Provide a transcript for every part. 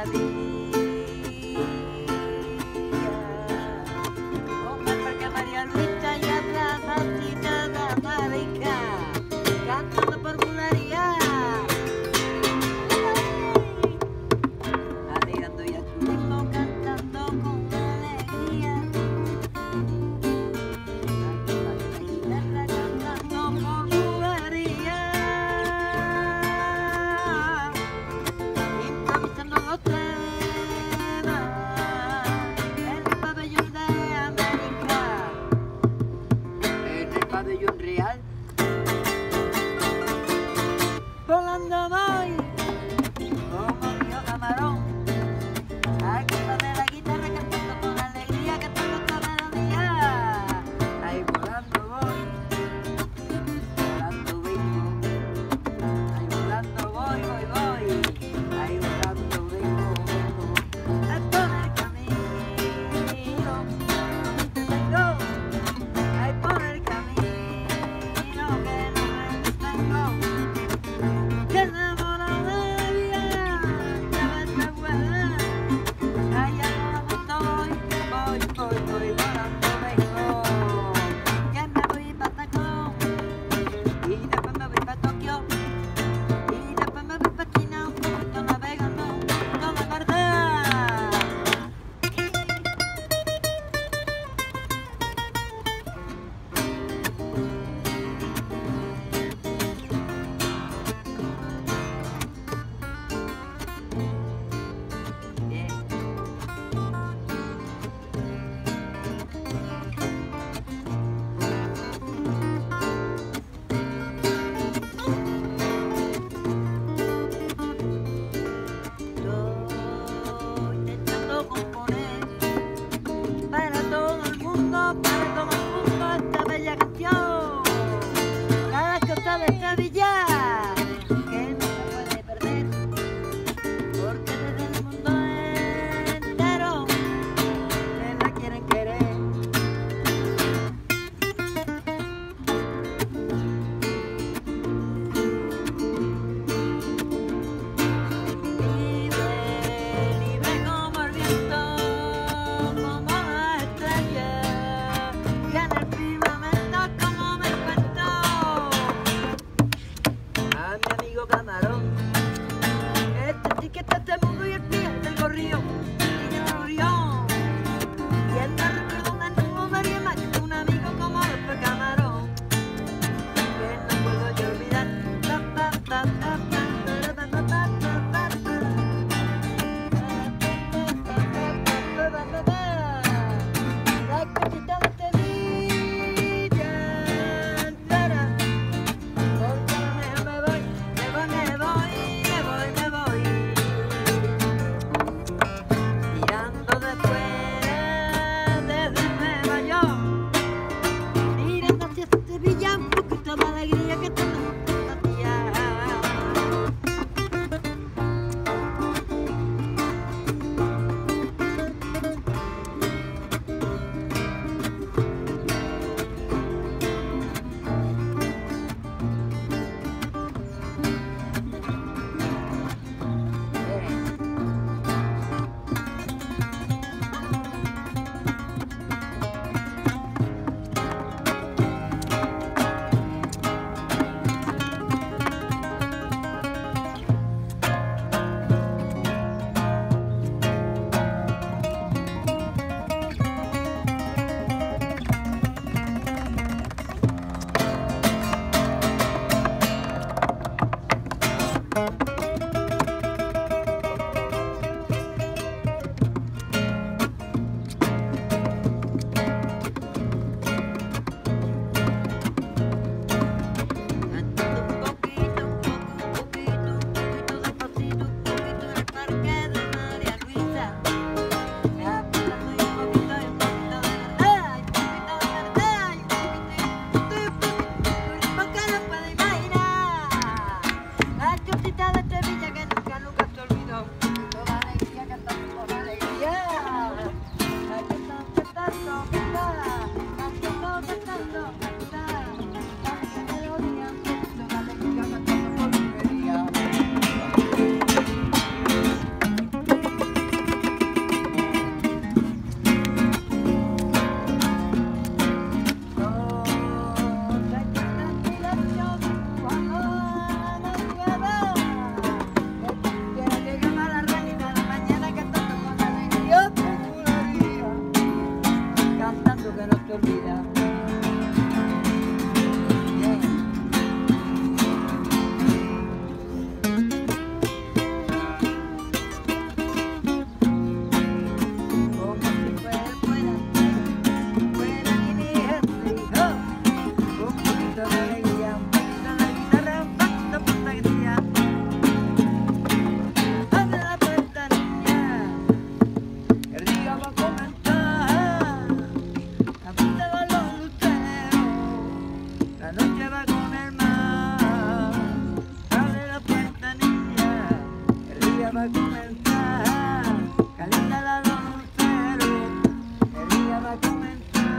Improvisando los tres. día va a comenzar, calienta la lucero, el día va a comenzar.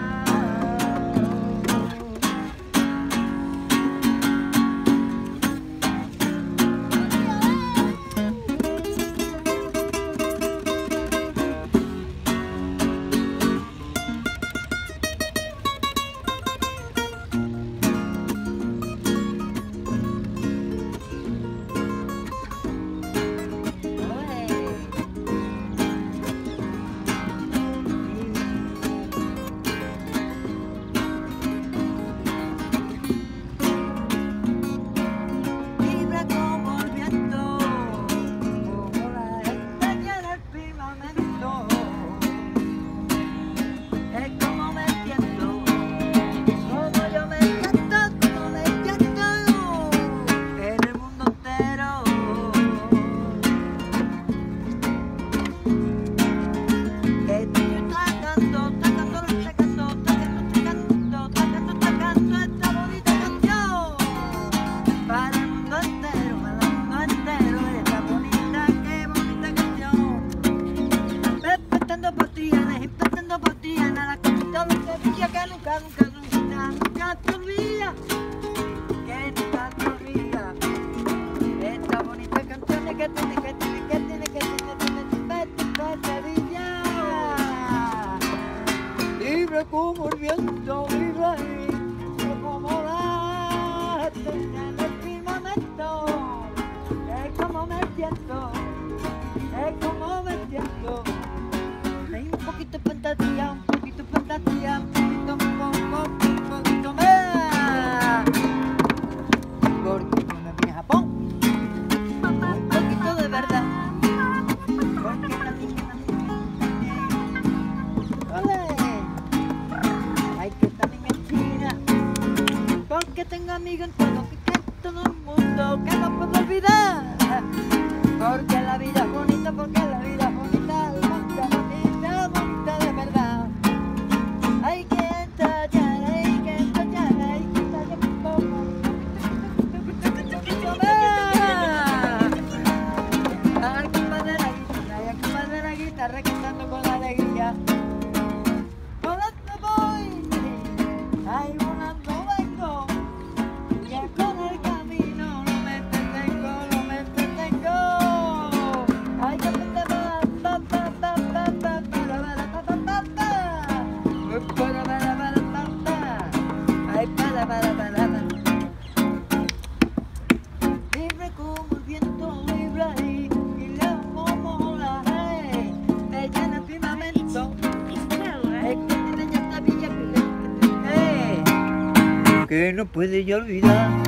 Nunca te olvida, que nunca te olvida esta bonita canción que tiene Sevilla. Libre como el viento, libre ahí, como la estrella en el firmamento. Es como me siento, es como me siento. Hay un poquito de fantasía, un poquito de fantasía, un poquito más. Porque cuando me vine a Japón, un poquito de verdad. Porque la niña ¡ole! Hay que también en China. Porque tengo amigos en todo el mundo que no puedo olvidar. Porque la vida es bonita, porque la vida es bonita. Bonita de verdad. Hay que ensayar, hay que ensayar, hay que ensayar un poco. Al compás de la guitarra cantando con alegría. Volando voy, ay, volando vengo, que con el camino no me entretengo, no me entretengo. Ay, que libre como el viento, libre ahí, y la momola, me llena el firmamento. Es que tiene ya esta villa que no puede ya olvidar.